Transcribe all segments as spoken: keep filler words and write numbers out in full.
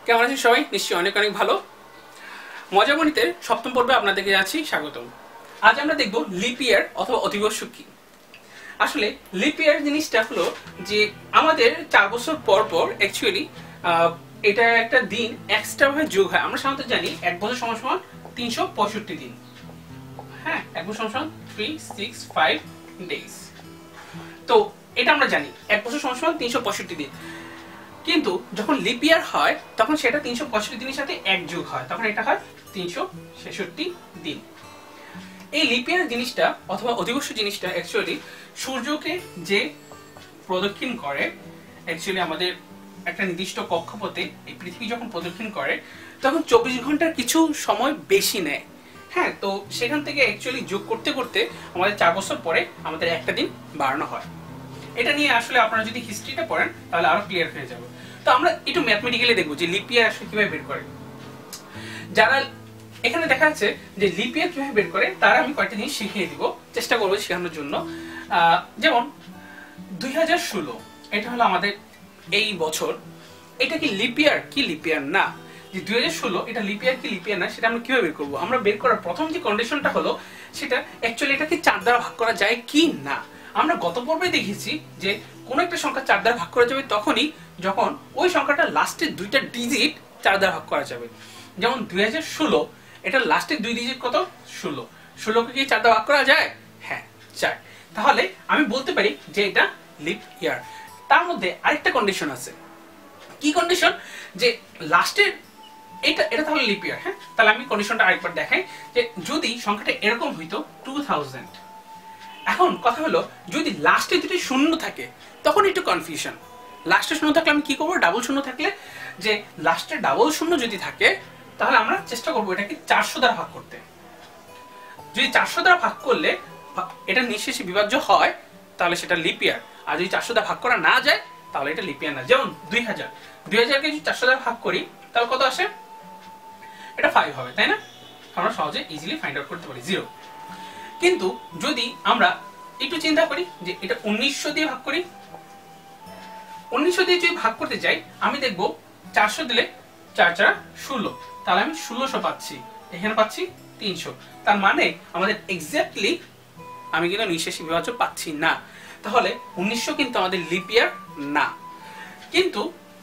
কেমন আছেন সবাই? নিশ্চয়ই অনেক অনেক ভালো। মজা গণিতের সপ্তম পর্বে আপনাদেরকে জানাচ্ছি স্বাগতম। আজ আমরা দেখব লিপ ইয়ার অথবা অধিবর্ষ কি। আসলে লিপ ইয়ার জিনিসটা হলো যে আমাদের চার বছর পর পর অ্যাকচুয়ালি এটা একটা দিন এক্সট্রা ভাবে যোগ হয়। আমরা সাধারণত জানি এক বছর সমান সমান তিনশো পঁয়ষট্টি দিন। হ্যাঁ, এক বছর সমান সমান থ্রি সিক্স ফাইভ ডেজ। তো এটা আমরা জানি এক বছর সমান সমান তিনশো পঁয়ষট্টি দিন। কিন্তু যখন লিপ ইয়ার হয় তখন সেটা তিনশো পঁয়ষট্টি দিনের সাথে এক যোগ হয়, তখন এটা হয় তিনশো ছেষট্টি দিন। এই লিপ ইয়ার জিনিসটা অথবা অধিবর্ষ জিনিসটা অ্যাকচুয়ালি সূর্যকে যে প্রদক্ষিণ করে, অ্যাকচুয়ালি আমাদের একটা নির্দিষ্ট কক্ষপথে এই পৃথিবী যখন প্রদক্ষিণ করে তখন চব্বিশ ঘন্টার কিছু সময় বেশি নেয়। হ্যাঁ, তো সেখান থেকে অ্যাকচুয়ালি যোগ করতে করতে আমাদের চার বছর পরে আমাদের একটা দিন বাড়ানো হয়। এটা নিয়ে আসলে আপনারা যদি হিস্ট্রিটা পড়েন তাহলে আরো ক্লিয়ার হয়ে যাবে। তো আমরা একটু ম্যাথমেটিক্যালি দেখবো যে লিপ ইয়ার আসলে কিভাবে বের করে। যারা এখানে দেখা যাচ্ছে যে লিপ ইয়ার কিভাবে বের করে তারা আমি কয়েকটা জিনিস শিখিয়ে দিব, চেষ্টা করবো শেখানোর জন্য। যেমন দুই হাজার ষোলো এটা হলো আমাদের এই বছর। এটা কি লিপ ইয়ার কি লিপ ইয়ার না? যে দুই হাজার ষোলো এটা লিপ ইয়ার কি লিপ ইয়ার না সেটা আমরা কিভাবে বের করবো? আমরা বের করার প্রথম যে কন্ডিশনটা হলো সেটা অ্যাকচুয়ালি এটাকে চার দ্বারা ভাগ করা যায় কি না। আমরা গত পর্বে দেখেছি যে কোন একটা সংখ্যা চার দ্বারা ভাগ করা যাবে তখনই যখন ওই সংখ্যাটা লাস্টের দুইটা ডিজিট চার দ্বারা ভাগ করা যাবে। যেমন দুই হাজার ষোলো এটা লাস্টের দুই ডিজিট কত? ষোলো। ষোলোকে কি চার দ্বারা ভাগ করা যায়? হ্যাঁ, যায়। তাহলে আমি বলতে পারি যে এটা লিপ ইয়ার। তার মধ্যে আরেকটা কন্ডিশন আছে। কি কন্ডিশন? যে লাস্টের এটা এটা তাহলে লিপ ইয়ার। হ্যাঁ, তাহলে আমি কন্ডিশনটা আরেকবার দেখাই যে যদি সংখ্যাটা এরকম হইতো টু থাউজেন্ড। এখন কথা হলো যদি লাস্টে দুটি শূন্য থাকে তখন একটু কনফিউশন। লাস্টে শূন্য থাকলে আমি কি করবো? ডাবল শূন্য থাকলে যে লাস্টে ডাবল শূন্য যদি থাকে তাহলে আমরা চেষ্টা করবো এটাকে চারশো দ্বারা ভাগ করতে। যদি চারশো দ্বারা ভাগ করলে এটা নিঃশেষে বিভাজ্য হয় তাহলে সেটা লিপ ইয়ার। আর যদি চারশো দ্বারা ভাগ করা না যায় তাহলে এটা লিপ ইয়ার না। যেমন দুই হাজার দুই হাজারকে যদি চারশো দ্বারা ভাগ করি তাহলে কত আসে? এটা ফাইভ হবে, তাই না? আমরা সহজে ইজিলি ফাইন্ড আউট করতে পারি, জিরো। কিন্তু যদি আমরা একটু চিন্তা করি যে এটা উনিশশো দিয়ে ভাগ করি, উনিশশো দিয়ে যদি ভাগ করতে যাই আমি দেখবো চারশো দিলে চার চার ষোলো, তাহলে আমি ষোলোশো পাচ্ছি, এখানে পাচ্ছি তিনশো। তার মানে আমাদের এক্স্যাক্টলি আমি কিন্তু নিঃশেষী বিভাজ্য পাচ্ছি না। তাহলে উনিশশো কিন্তু আমাদের লিপ ইয়ার না। কিন্তু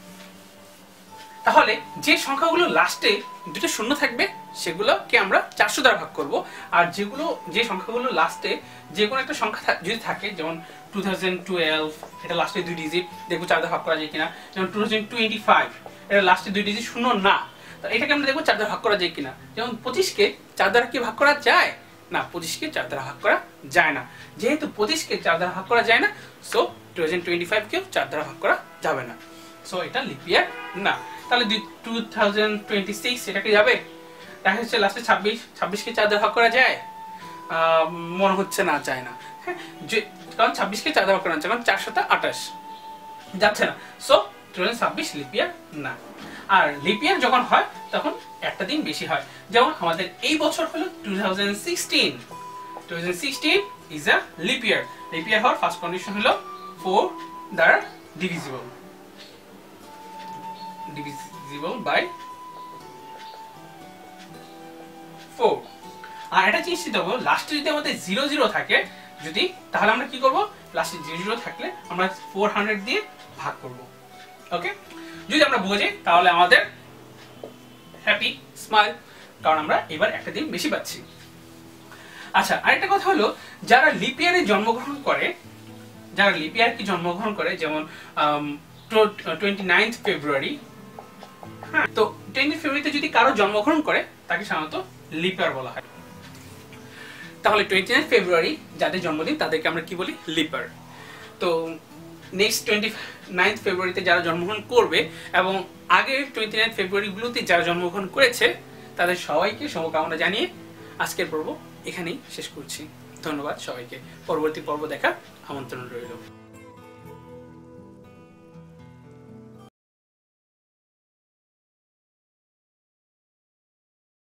তাহলে যে সংখ্যাগুলো লাস্টে দুটো শূন্য থাকবে সেগুলোকে আমরা চারশো দ্বারা ভাগ করব। আর যেগুলো যে সংখ্যাগুলো লাস্টে যে কোনো একটা সংখ্যা যদি থাকে, যেমন টু থাউজেন্ড টুয়েলভ এটা লাস্টে দুই ডিজিট, দেখবো চার দ্বারা ভাগ করা যায় কিনা। যেমন টু থাউজেন্ড টোয়েন্টি ফাইভ এটা লাস্টে দুই ডিজিট শূন্য না, তো এটাকে আমরা দেখবো চার দ্বারা ভাগ করা যায় কিনা। যেমন পঁচিশকে চার দ্বারা কি ভাগ করা যায়? না, পঁচিশকে চার দ্বারা ভাগ করা যায় না। যেহেতু পঁচিশকে চার দ্বারা ভাগ করা যায় না, সো টু থাউজেন্ড টোয়েন্টি ফাইভকেও চার দ্বারা ভাগ করা যাবে না। সো এটা লিপ ইয়ার না। তাহলে টু থাউজেন্ড টোয়েন্টি সিক্স এটা কি যাবে? দেখা যাচ্ছে লাস্টে ছাব্বিশ, ছাব্বিশকে চার দ্বারা ভাগ করা যায়? মনে হচ্ছে না, যায় না। হ্যাঁ, যে কারণ ছাব্বিশকে চার দ্বারা ভাগ করা যাচ্ছে, কারণ চার সাথে আঠাশ যাচ্ছে না। সো টু থাউজেন্ড ছাব্বিশ লিপ ইয়ার না। আর লিপ ইয়ার যখন হয় তখন একটা দিন বেশি হয়। যেমন আমাদের এই বছর হলো two thousand sixteen. Two thousand sixteen is a leap year. Leap year হওয়ার ফার্স্ট কন্ডিশন হলো ফোর দ্বারা ডিভিজিবল, divisible by ফোর। আর এটা জিনিস দিতে হবে লাস্টে যদি আমাদের জিরো জিরো থাকে, যদি তাহলে আমরা কি করব? লাস্টে জিরো জিরো থাকলে আমরা ফোর হান্ড্রেড দিয়ে ভাগ করব। ওকে, যদি আমরা বুঝে তাহলে আমাদের হ্যাপি স্মাইল, কারণ আমরা এবার একটা দিন বেশি পাচ্ছি। আচ্ছা, আরেকটা কথা হলো যারা লিপ ইয়ারে জন্মগ্রহণ করে, যারা লিপ ইয়ার কি জন্মগ্রহণ করে, যেমন টোয়েন্টি নাইন্থ ফেব্রুয়ারি। হ্যাঁ, তো টোয়েন্টি ফেব্রুয়ারিতে যদি কারো জন্মগ্রহণ করে তাকে সাধারণত লিপ ইয়ার বলা হয়। তাহলে টোয়েন্টি নাইন্থ ফেব্রুয়ারি যাদের জন্মদিন তাদেরকে আমরা কি বলি? Leap year. তো নেক্সট টোয়েন্টি নাইন্থ ফেব্রুয়ারিতে যারা জন্মগ্রহণ করবে এবং আগের টোয়েন্টি নাইন্থ ফেব্রুয়ারিগুলোতে যারা জন্মগ্রহণ করেছে তাদের সবাইকে শুভকামনা জানিয়ে আজকের পর্ব এখানেই শেষ করছি। ধন্যবাদ সবাইকে। পরবর্তী পর্ব দেখার আমন্ত্রণ রইল।